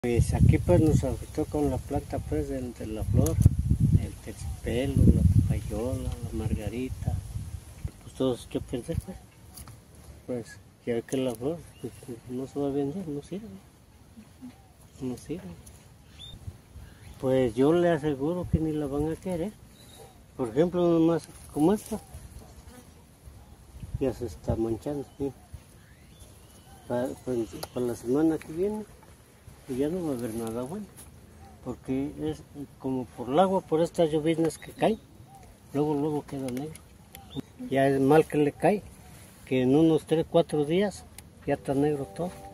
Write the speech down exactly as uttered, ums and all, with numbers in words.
Pues aquí pues nos afectó con la planta pues de, de la flor, el terciopelo, la papayola, la margarita, pues todos yo pensé pues, pues ya que la flor pues, no se va a vender, no sirve, no sirve. Pues yo le aseguro que ni la van a querer, por ejemplo nomás como esta, ya se está manchando, ¿sí? para, pues, para la semana que viene. Y ya no va a haber nada bueno, porque es como por el agua, por estas lloviznas que caen, luego luego queda negro. Ya es mal que le cae, que en unos tres, cuatro días ya está negro todo.